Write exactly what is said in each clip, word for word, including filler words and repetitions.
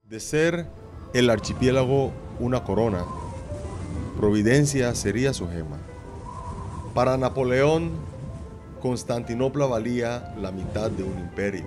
De ser el archipiélago una corona, Providencia sería su gema. Para Napoleón, Constantinopla valía la mitad de un imperio.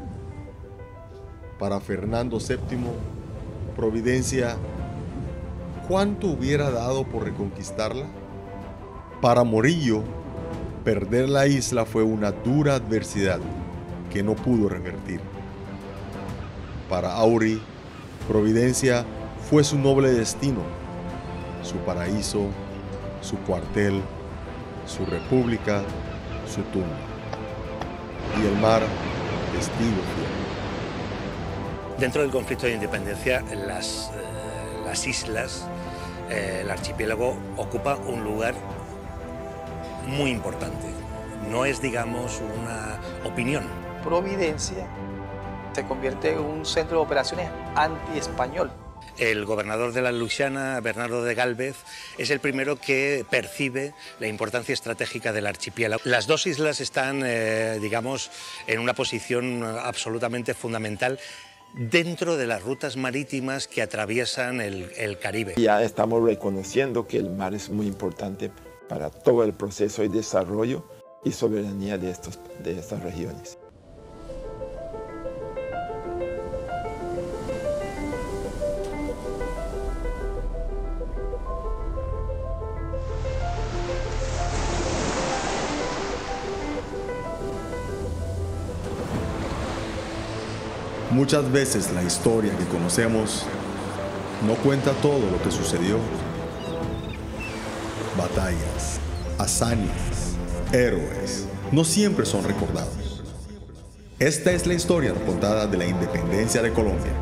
Para Fernando séptimo, Providencia, ¿cuánto hubiera dado por reconquistarla? Para Morillo, perder la isla fue una dura adversidad que no pudo revertir. Para Auri, Providencia fue su noble destino, su paraíso, su cuartel, su república, su tumba. Y el mar, testigo fiel. Dentro del conflicto de independencia, las, eh, las islas, eh, el archipiélago ocupa un lugar muy importante. No es, digamos, una opinión. Providencia se convierte en un centro de operaciones anti-español. El gobernador de la Luisiana, Bernardo de Gálvez, es el primero que percibe la importancia estratégica del archipiélago. Las dos islas están, eh, digamos, en una posición absolutamente fundamental dentro de las rutas marítimas que atraviesan el, el Caribe. Ya estamos reconociendo que el mar es muy importante para todo el proceso y desarrollo y soberanía de, estos, de estas regiones. Muchas veces la historia que conocemos no cuenta todo lo que sucedió. Batallas, hazañas, héroes, no siempre son recordados. Esta es la historia contada de la independencia de Colombia.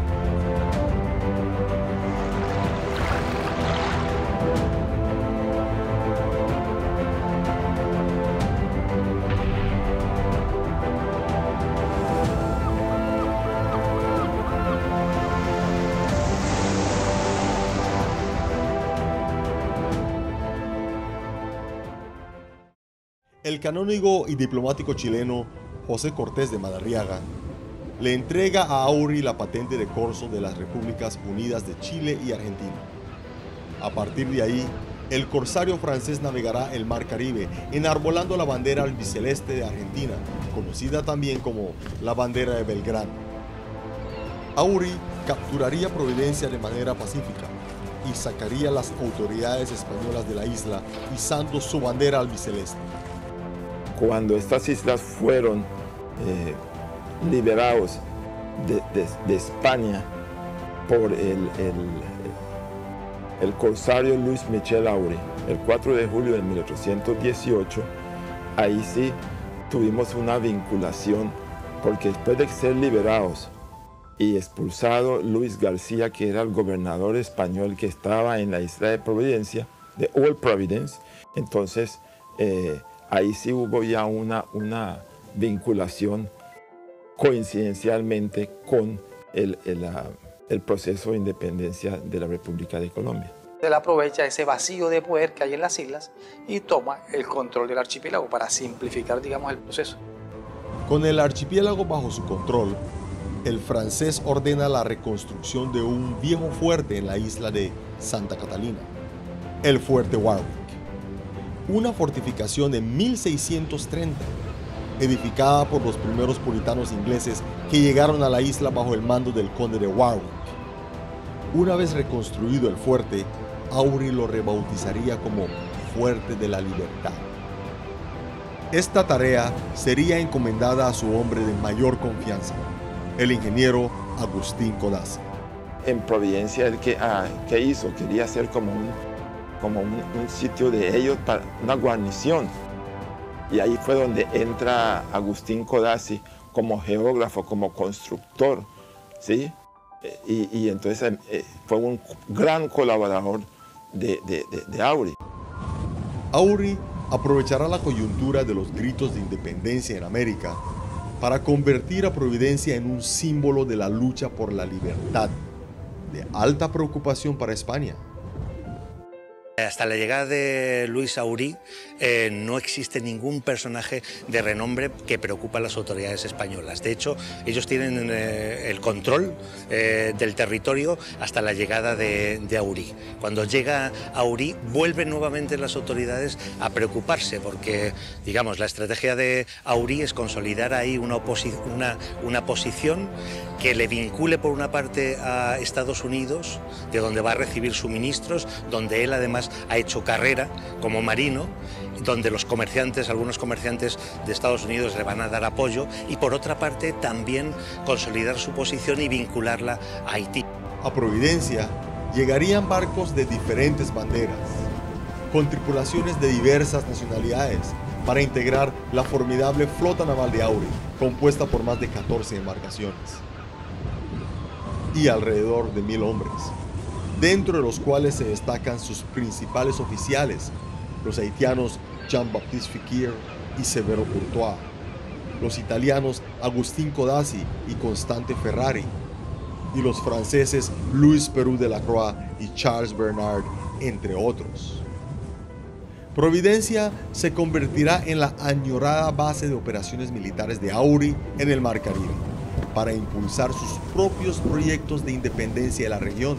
El canónigo y diplomático chileno José Cortés de Madariaga le entrega a Auri la patente de corso de las Repúblicas Unidas de Chile y Argentina. A partir de ahí, el corsario francés navegará el Mar Caribe enarbolando la bandera albiceleste de Argentina, conocida también como la bandera de Belgrano. Auri capturaría Providencia de manera pacífica y sacaría a las autoridades españolas de la isla izando su bandera albiceleste. Cuando estas islas fueron eh, liberados de, de, de España por el, el, el corsario Luis Michel Auri, el cuatro de julio de mil ochocientos dieciocho, ahí sí tuvimos una vinculación, porque después de ser liberados y expulsado Luis García, que era el gobernador español que estaba en la isla de Providencia, de Old Providence, entonces eh, ahí sí hubo ya una, una vinculación coincidencialmente con el, el, el proceso de independencia de la República de Colombia. Él aprovecha ese vacío de poder que hay en las islas y toma el control del archipiélago para simplificar, digamos, el proceso. Con el archipiélago bajo su control, el francés ordena la reconstrucción de un viejo fuerte en la isla de Santa Catalina, el Fuerte Warwick. Una fortificación de mil seiscientos treinta, edificada por los primeros puritanos ingleses que llegaron a la isla bajo el mando del conde de Warwick. Una vez reconstruido el fuerte, Auri lo rebautizaría como Fuerte de la Libertad. Esta tarea sería encomendada a su hombre de mayor confianza, el ingeniero Agustín Codazzi. En Providencia, ¿el que, ah, ¿qué hizo? Quería hacer como un como un, un sitio de ellos, para una guarnición. Y ahí fue donde entra Agustín Codazzi como geógrafo, como constructor, ¿sí? Y, y entonces eh, fue un gran colaborador de, de, de, de Auri. Auri aprovechará la coyuntura de los gritos de independencia en América para convertir a Providencia en un símbolo de la lucha por la libertad, de alta preocupación para España. Hasta la llegada de Luis Aurí eh, no existe ningún personaje de renombre que preocupa a las autoridades españolas. De hecho, ellos tienen eh, el control eh, del territorio hasta la llegada de, de Aurí. Cuando llega Aurí, vuelven nuevamente las autoridades a preocuparse porque, digamos, la estrategia de Aurí es consolidar ahí una, una, una posición que le vincule por una parte a Estados Unidos, de donde va a recibir suministros, donde él además ha hecho carrera como marino, donde los comerciantes, algunos comerciantes de Estados Unidos le van a dar apoyo, y por otra parte también consolidar su posición y vincularla a Haití. A Providencia llegarían barcos de diferentes banderas, con tripulaciones de diversas nacionalidades, para integrar la formidable flota naval de Aurí, compuesta por más de catorce embarcaciones y alrededor de mil hombres, dentro de los cuales se destacan sus principales oficiales, los haitianos Jean-Baptiste Ficquier y Severo Courtois, los italianos Agustín Codazzi y Constante Ferrari, y los franceses Louis Perú de la Croix y Charles Bernard, entre otros. Providencia se convertirá en la añorada base de operaciones militares de Aurí en el Mar Caribe, para impulsar sus propios proyectos de independencia de la región.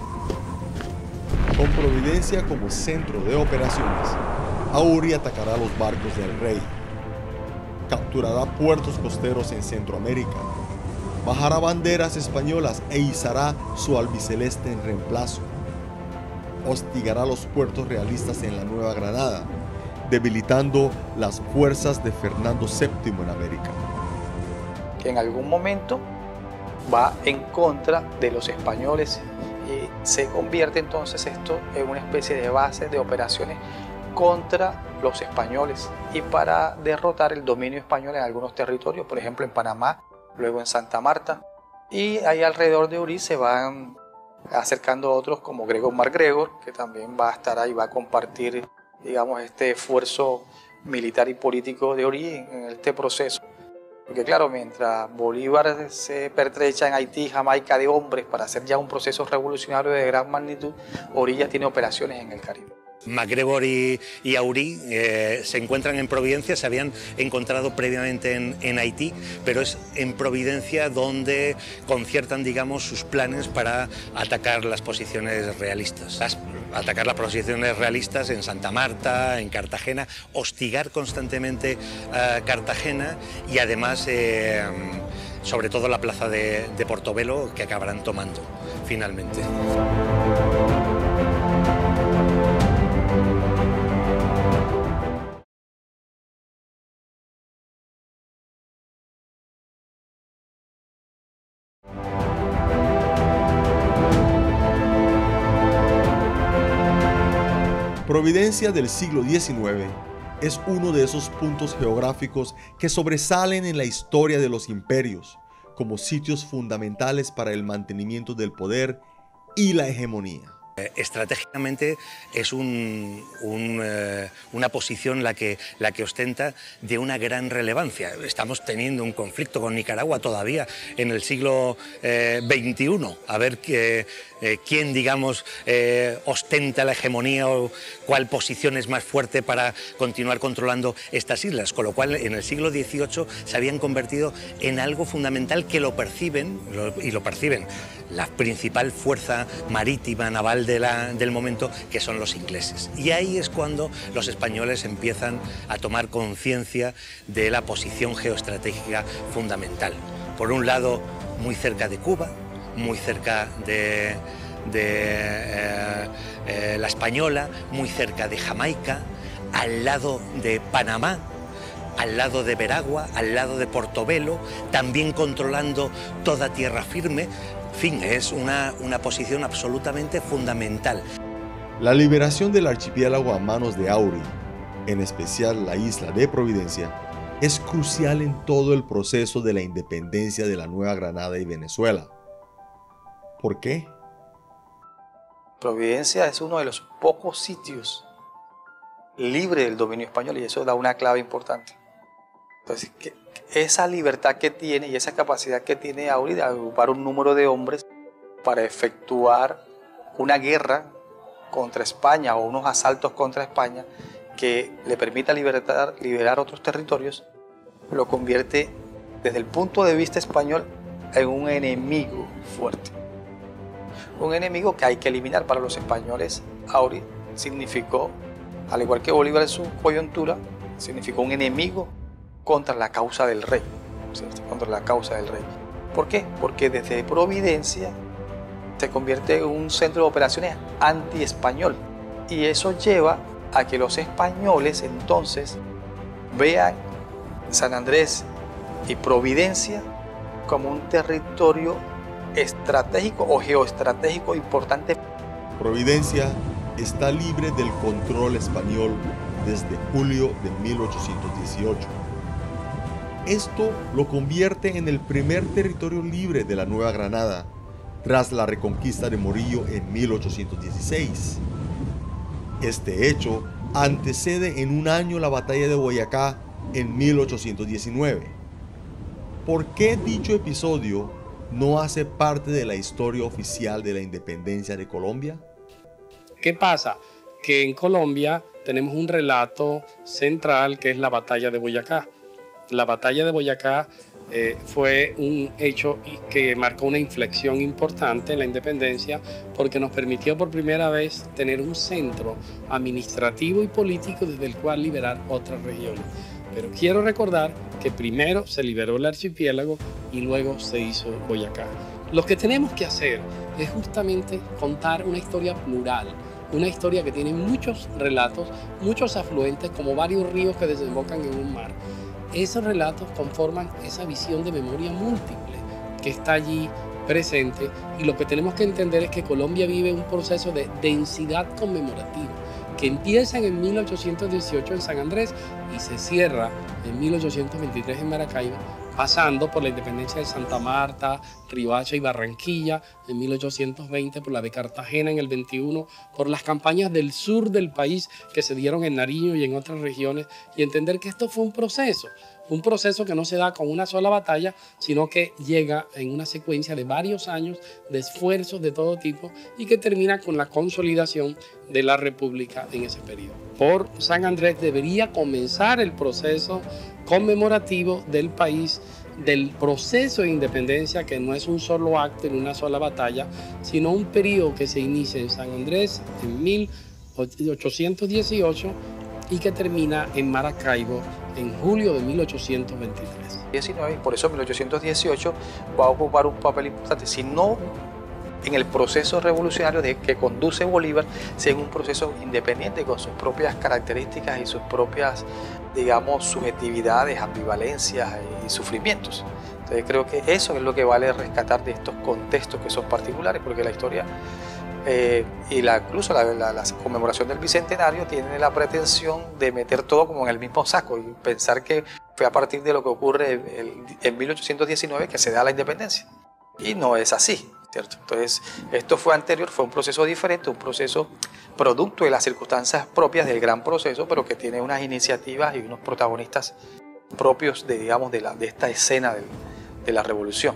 Con Providencia como centro de operaciones, Aurí atacará los barcos del rey, capturará puertos costeros en Centroamérica, bajará banderas españolas e izará su albiceleste en reemplazo, hostigará los puertos realistas en la Nueva Granada, debilitando las fuerzas de Fernando séptimo en América. Que en algún momento va en contra de los españoles y se convierte entonces esto en una especie de base de operaciones contra los españoles y para derrotar el dominio español en algunos territorios, por ejemplo en Panamá, luego en Santa Marta, y ahí alrededor de Aurí se van acercando otros como Gregor MacGregor, que también va a estar ahí, va a compartir, digamos, este esfuerzo militar y político de Aurí en este proceso. Porque claro, mientras Bolívar se pertrecha en Haití, Jamaica de hombres para hacer ya un proceso revolucionario de gran magnitud, Aurí ya tiene operaciones en el Caribe. MacGregor y, y Aurí eh, se encuentran en Providencia, se habían encontrado previamente en, en Haití, pero es en Providencia donde conciertan, digamos, sus planes para atacar las posiciones realistas. Las, atacar las posiciones realistas en Santa Marta, en Cartagena, hostigar constantemente a Cartagena y además, eh, sobre todo, la plaza de, de Portobelo, que acabarán tomando finalmente. Providencia del siglo diecinueve es uno de esos puntos geográficos que sobresalen en la historia de los imperios como sitios fundamentales para el mantenimiento del poder y la hegemonía. Estratégicamente es un, un, eh, una posición la que, la que ostenta de una gran relevancia. Estamos teniendo un conflicto con Nicaragua todavía en el siglo eh, veintiuno, a ver que, eh, quién, digamos, eh, ostenta la hegemonía o cuál posición es más fuerte para continuar controlando estas islas, con lo cual en el siglo dieciocho se habían convertido en algo fundamental que lo perciben, lo, y lo perciben la principal fuerza marítima, naval de la, del momento, que son los ingleses. Y ahí es cuando los españoles empiezan a tomar conciencia de la posición geoestratégica fundamental. Por un lado, muy cerca de Cuba, muy cerca de, de eh, eh, la Española, muy cerca de Jamaica, al lado de Panamá, al lado de Veragua, al lado de Portobelo, también controlando toda tierra firme. En fin, es una, una posición absolutamente fundamental. La liberación del archipiélago a manos de Aurí, en especial la isla de Providencia, es crucial en todo el proceso de la independencia de la Nueva Granada y Venezuela. ¿Por qué? Providencia es uno de los pocos sitios libres del dominio español y eso da una clave importante. Entonces, que esa libertad que tiene y esa capacidad que tiene Aurí de agrupar un número de hombres para efectuar una guerra contra España o unos asaltos contra España que le permita libertar, liberar otros territorios, lo convierte desde el punto de vista español en un enemigo fuerte. Un enemigo que hay que eliminar. Para los españoles. Auri significó, al igual que Bolívar en su coyuntura, significó un enemigo contra la causa del rey, ¿cierto? Contra la causa del rey. ¿Por qué? Porque desde Providencia se convierte en un centro de operaciones anti-español, y eso lleva a que los españoles entonces vean San Andrés y Providencia como un territorio estratégico o geoestratégico importante. Providencia está libre del control español desde julio de mil ochocientos dieciocho. Esto lo convierte en el primer territorio libre de la Nueva Granada tras la reconquista de Morillo en mil ochocientos dieciséis. Este hecho antecede en un año la batalla de Boyacá en mil ochocientos diecinueve. ¿Por qué dicho episodio no hace parte de la historia oficial de la independencia de Colombia? ¿Qué pasa? Que en Colombia tenemos un relato central que es la batalla de Boyacá. La batalla de Boyacá eh, fue un hecho que marcó una inflexión importante en la independencia, porque nos permitió por primera vez tener un centro administrativo y político desde el cual liberar otras regiones. Pero quiero recordar que primero se liberó el archipiélago y luego se hizo Boyacá. Lo que tenemos que hacer es justamente contar una historia plural, una historia que tiene muchos relatos, muchos afluentes, como varios ríos que desembocan en un mar. Esos relatos conforman esa visión de memoria múltiple que está allí presente, y lo que tenemos que entender es que Colombia vive un proceso de densidad conmemorativa que empieza en mil ochocientos dieciocho en San Andrés y se cierra en mil ochocientos veintitrés en Maracaibo, pasando por la independencia de Santa Marta, Riohacha y Barranquilla en mil ochocientos veinte, por la de Cartagena en el veintiuno, por las campañas del sur del país que se dieron en Nariño y en otras regiones, y entender que esto fue un proceso, un proceso que no se da con una sola batalla, sino que llega en una secuencia de varios años de esfuerzos de todo tipo y que termina con la consolidación de la República en ese periodo. Por San Andrés debería comenzar el proceso conmemorativo del país, del proceso de independencia, que no es un solo acto en una sola batalla, sino un periodo que se inicia en San Andrés en mil ochocientos dieciocho y que termina en Maracaibo en julio de mil ochocientos veintitrés. diecinueve, y por eso mil ochocientos dieciocho va a ocupar un papel importante, si no en el proceso revolucionario de que conduce Bolívar, sino en un proceso independiente con sus propias características y sus propias, digamos, subjetividades, ambivalencias y sufrimientos. Entonces creo que eso es lo que vale rescatar de estos contextos que son particulares, porque la historia eh, y la, incluso la, la, la conmemoración del Bicentenario tiene la pretensión de meter todo como en el mismo saco y pensar que fue a partir de lo que ocurre el, en mil ochocientos diecinueve que se da la independencia. Y no es así, ¿cierto? Entonces, esto fue anterior, fue un proceso diferente, un proceso producto de las circunstancias propias del gran proceso, pero que tiene unas iniciativas y unos protagonistas propios de, digamos, de, la, de esta escena del, de la revolución.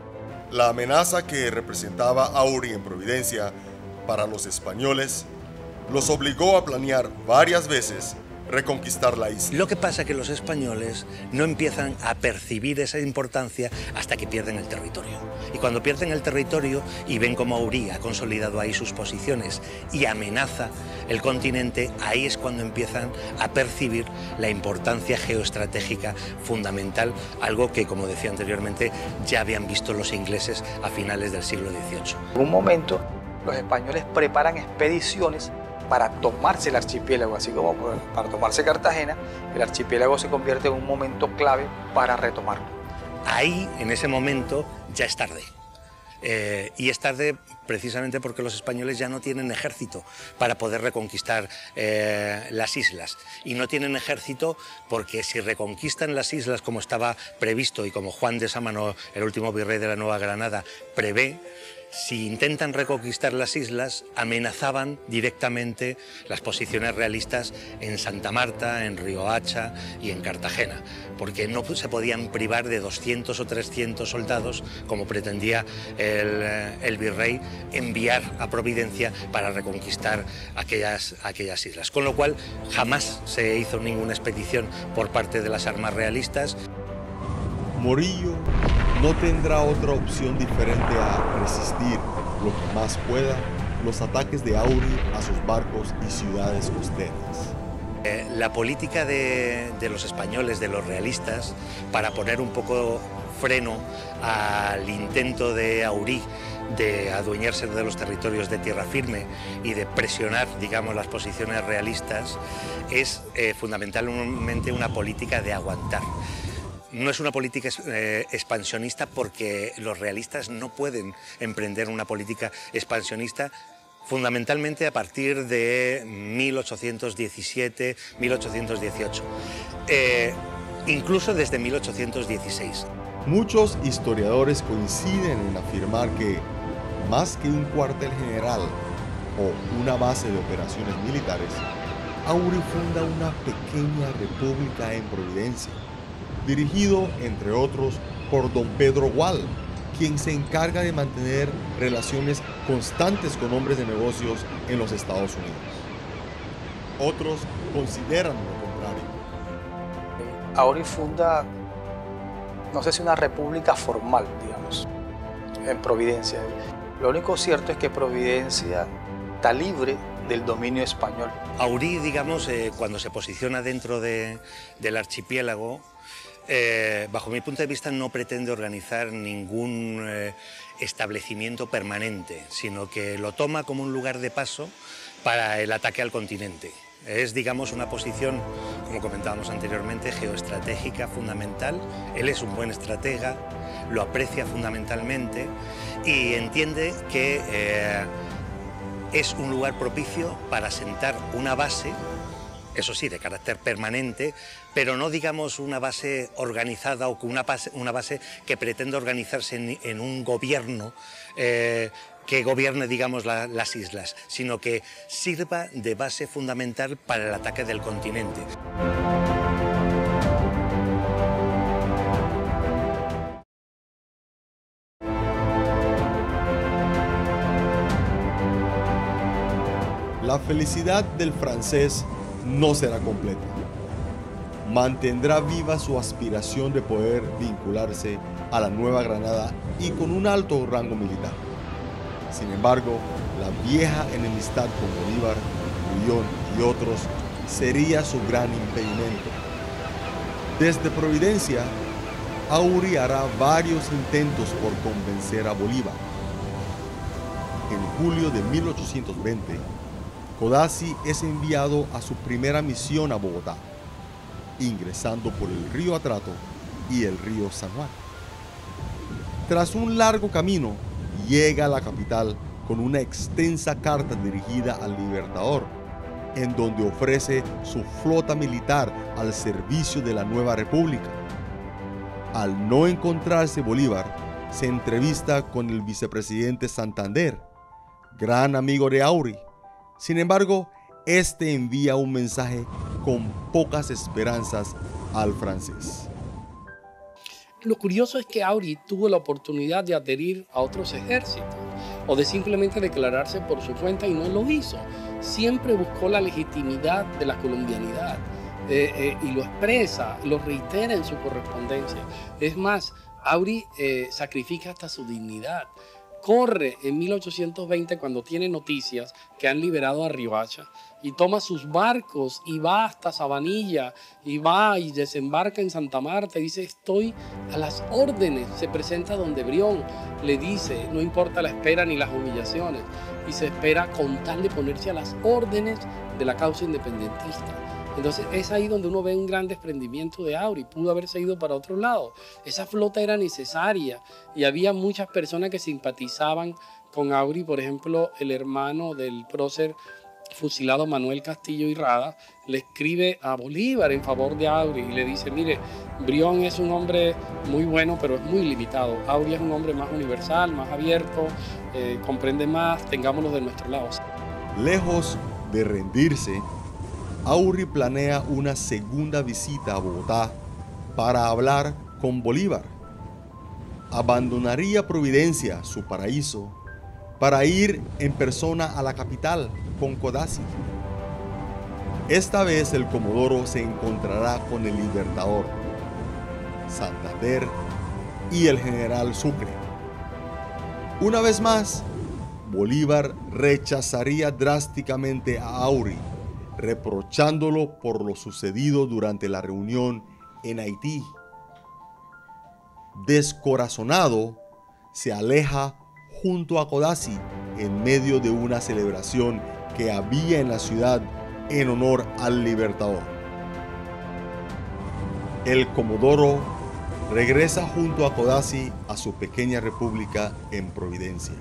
La amenaza que representaba Auri en Providencia para los españoles los obligó a planear varias veces reconquistar la isla. Lo que pasa es que los españoles no empiezan a percibir esa importancia hasta que pierden el territorio. Y cuando pierden el territorio y ven cómo Auri ha consolidado ahí sus posiciones y amenaza el continente, ahí es cuando empiezan a percibir la importancia geoestratégica fundamental, algo que, como decía anteriormente, ya habían visto los ingleses a finales del siglo dieciocho. En un momento, los españoles preparan expediciones para tomarse el archipiélago, así como para tomarse Cartagena. El archipiélago se convierte en un momento clave para retomarlo. Ahí, en ese momento, ya es tarde. Eh, y es tarde precisamente porque los españoles ya no tienen ejército para poder reconquistar eh, las islas. Y no tienen ejército porque si reconquistan las islas como estaba previsto y como Juan de Sámano, el último virrey de la Nueva Granada, prevé, si intentan reconquistar las islas, amenazaban directamente las posiciones realistas en Santa Marta, en Riohacha y en Cartagena, porque no se podían privar de doscientos o trescientos soldados, como pretendía el, el virrey enviar a Providencia para reconquistar aquellas, aquellas islas. Con lo cual, jamás se hizo ninguna expedición por parte de las armas realistas. Morillo no tendrá otra opción diferente a resistir lo que más pueda los ataques de Auri a sus barcos y ciudades costeras. Eh, la política de, de los españoles, de los realistas, para poner un poco freno al intento de Aurí de adueñarse de los territorios de tierra firme y de presionar, digamos, las posiciones realistas, es eh, fundamentalmente una política de aguantar. No es una política eh, expansionista, porque los realistas no pueden emprender una política expansionista fundamentalmente a partir de mil ochocientos diecisiete, mil ochocientos dieciocho, eh, incluso desde mil ochocientos dieciséis. Muchos historiadores coinciden en afirmar que, más que un cuartel general o una base de operaciones militares, Auri funda una pequeña república en Providencia, dirigido, entre otros, por don Pedro Gual, quien se encarga de mantener relaciones constantes con hombres de negocios en los Estados Unidos. Otros consideran lo contrario. Auri funda, no sé si una república formal, digamos, en Providencia. Lo único cierto es que Providencia está libre del dominio español. Aurí, digamos, eh, cuando se posiciona dentro de, del archipiélago, Eh, bajo mi punto de vista, no pretende organizar ningún eh, establecimiento permanente, sino que lo toma como un lugar de paso para el ataque al continente. Es, digamos, una posición, como comentábamos anteriormente, geoestratégica fundamental. Él es un buen estratega, lo aprecia fundamentalmente y entiende que eh, es un lugar propicio para sentar una base, eso sí, de carácter permanente, pero no, digamos, una base organizada o una base, una base que pretenda organizarse en, en un gobierno eh, que gobierne, digamos, la, las islas, sino que sirva de base fundamental para el ataque del continente. La felicidad del francés no será completa. Mantendrá viva su aspiración de poder vincularse a la Nueva Granada y con un alto rango militar. Sin embargo, la vieja enemistad con Bolívar, Grullón y otros sería su gran impedimento. Desde Providencia, Auri hará varios intentos por convencer a Bolívar. En julio de mil ochocientos veinte, Codazzi es enviado a su primera misión a Bogotá, ingresando por el río Atrato y el río San Juan. Tras un largo camino, llega a la capital con una extensa carta dirigida al Libertador, en donde ofrece su flota militar al servicio de la nueva república. Al no encontrarse Bolívar, se entrevista con el vicepresidente Santander, gran amigo de Auri. Sin embargo, este envía un mensaje con pocas esperanzas al francés. Lo curioso es que Auri tuvo la oportunidad de adherir a otros ejércitos o de simplemente declararse por su cuenta y no lo hizo. Siempre buscó la legitimidad de la colombianidad eh, eh, y lo expresa, lo reitera en su correspondencia. Es más, Auri eh, sacrifica hasta su dignidad. Corre en mil ochocientos veinte cuando tiene noticias que han liberado a Riohacha y toma sus barcos y va hasta Sabanilla y va y desembarca en Santa Marta y dice: estoy a las órdenes. Se presenta donde Brión, le dice: no importa la espera ni las humillaciones, y se espera con tal de ponerse a las órdenes de la causa independentista. Entonces es ahí donde uno ve un gran desprendimiento de Auri. Pudo haberse ido para otro lado. Esa flota era necesaria y había muchas personas que simpatizaban con Auri. Por ejemplo, el hermano del prócer fusilado Manuel Castillo y Rada, le escribe a Bolívar en favor de Auri y le dice, mire, Brión es un hombre muy bueno, pero es muy limitado. Auri es un hombre más universal, más abierto, eh, comprende más, tengámoslo de nuestro lado. Lejos de rendirse, Auri planea una segunda visita a Bogotá para hablar con Bolívar. Abandonaría Providencia, su paraíso, para ir en persona a la capital con Codazzi. Esta vez el Comodoro se encontrará con el Libertador, Santander y el general Sucre. Una vez más, Bolívar rechazaría drásticamente a Auri, reprochándolo por lo sucedido durante la reunión en Haití. Descorazonado, se aleja junto a Codazzi en medio de una celebración que había en la ciudad en honor al Libertador. El Comodoro regresa junto a Codazzi a su pequeña república en Providencia.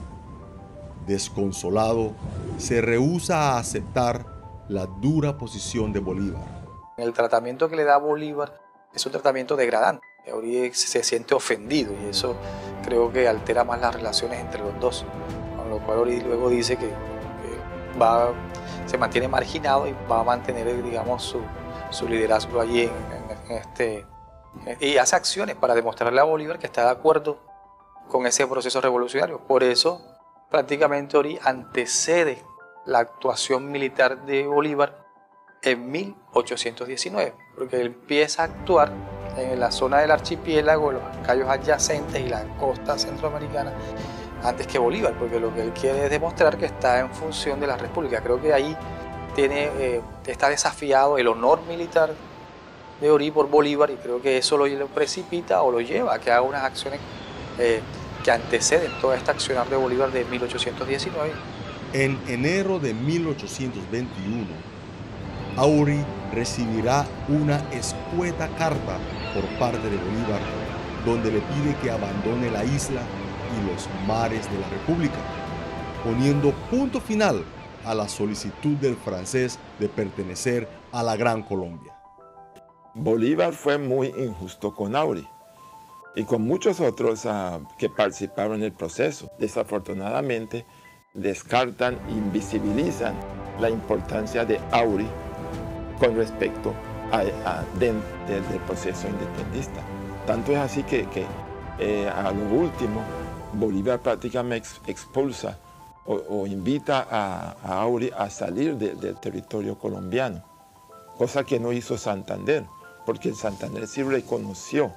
Desconsolado, se rehúsa a aceptar la dura posición de Bolívar. El tratamiento que le da Bolívar es un tratamiento degradante. Auri se siente ofendido y eso creo que altera más las relaciones entre los dos, con lo cual Auri luego dice que, que va, se mantiene marginado y va a mantener, digamos, su, su liderazgo allí en, en, en este, y hace acciones para demostrarle a Bolívar que está de acuerdo con ese proceso revolucionario. Por eso prácticamente Auri antecede la actuación militar de Bolívar en mil ochocientos diecinueve, porque él empieza a actuar en la zona del archipiélago, los cayos adyacentes y la costa centroamericana antes que Bolívar, porque lo que él quiere es demostrar que está en función de la república. Creo que ahí tiene, eh, está desafiado el honor militar de Auri por Bolívar y creo que eso lo, lo precipita o lo lleva a que haga unas acciones eh, que anteceden toda esta accionar de Bolívar de mil ochocientos diecinueve. En enero de mil ochocientos veintiuno, Auri recibirá una escueta carta por parte de Bolívar, donde le pide que abandone la isla y los mares de la República, poniendo punto final a la solicitud del francés de pertenecer a la Gran Colombia. Bolívar fue muy injusto con Auri y con muchos otros uh, que participaron en el proceso. Desafortunadamente, descartan, invisibilizan la importancia de Auri con respecto a, a dentro del, del proceso independentista. Tanto es así que, que eh, a lo último Bolívar prácticamente ex, expulsa o, o invita a, a Auri a salir de, del territorio colombiano, cosa que no hizo Santander, porque el Santander sí reconoció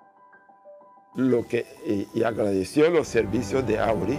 lo que, y, y agradeció los servicios de Auri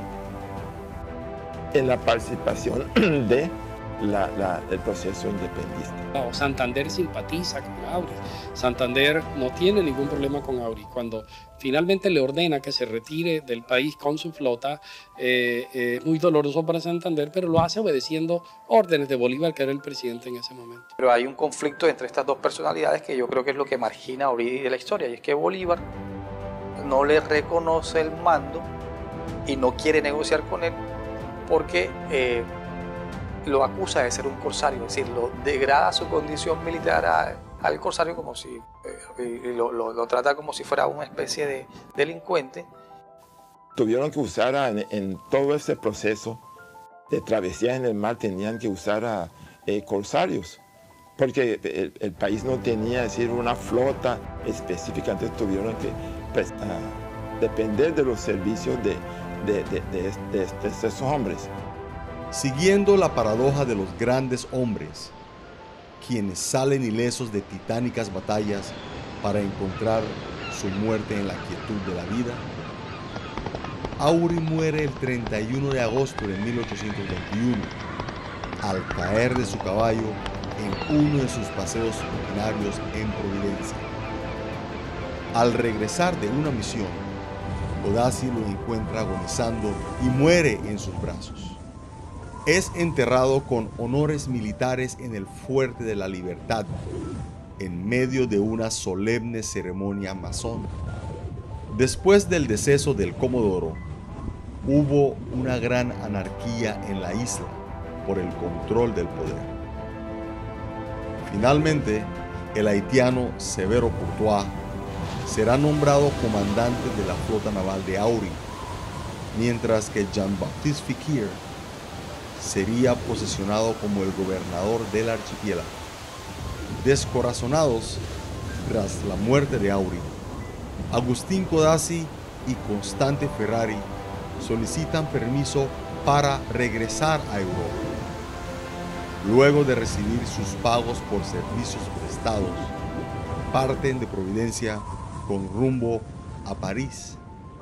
en la participación de La, la, el proceso independentista. Santander simpatiza con Auri. Santander no tiene ningún problema con Auri. Cuando finalmente le ordena que se retire del país con su flota, eh, eh, muy doloroso para Santander, pero lo hace obedeciendo órdenes de Bolívar, que era el presidente en ese momento. Pero hay un conflicto entre estas dos personalidades que yo creo que es lo que margina a Auri de la historia, y es que Bolívar no le reconoce el mando y no quiere negociar con él porque eh, lo acusa de ser un corsario, es decir, lo degrada su condición militar a, al corsario como si, eh, y lo, lo, lo trata como si fuera una especie de delincuente. Tuvieron que usar a, en, en todo ese proceso de travesías en el mar, tenían que usar a eh, corsarios, porque el, el país no tenía, es decir, una flota específica, entonces tuvieron que pues, uh, depender de los servicios de, de, de, de, de, de, de estos hombres. Siguiendo la paradoja de los grandes hombres, quienes salen ilesos de titánicas batallas para encontrar su muerte en la quietud de la vida, Auri muere el treinta y uno de agosto de mil ochocientos veintiuno, al caer de su caballo en uno de sus paseos rutinarios en Providencia. Al regresar de una misión, Codazzi lo encuentra agonizando y muere en sus brazos. Es enterrado con honores militares en el Fuerte de la Libertad, en medio de una solemne ceremonia masón. Después del deceso del Comodoro, hubo una gran anarquía en la isla, por el control del poder. Finalmente, el haitiano Severo Courtois será nombrado comandante de la flota naval de Auri, mientras que Jean-Baptiste Ficquier sería posesionado como el gobernador del archipiélago. Descorazonados tras la muerte de Auri, Agustín Codazzi y Constante Ferrari solicitan permiso para regresar a Europa. Luego de recibir sus pagos por servicios prestados, parten de Providencia con rumbo a París.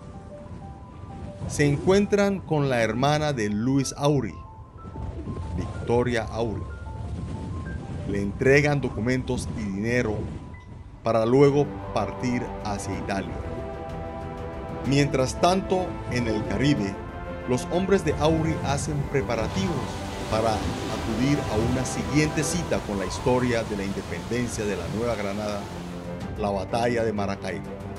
Se encuentran con la hermana de Luis Auri, Victoria Auri. Le entregan documentos y dinero para luego partir hacia Italia. Mientras tanto, en el Caribe, los hombres de Auri hacen preparativos para acudir a una siguiente cita con la historia de la independencia de la Nueva Granada, la Batalla de Maracaibo.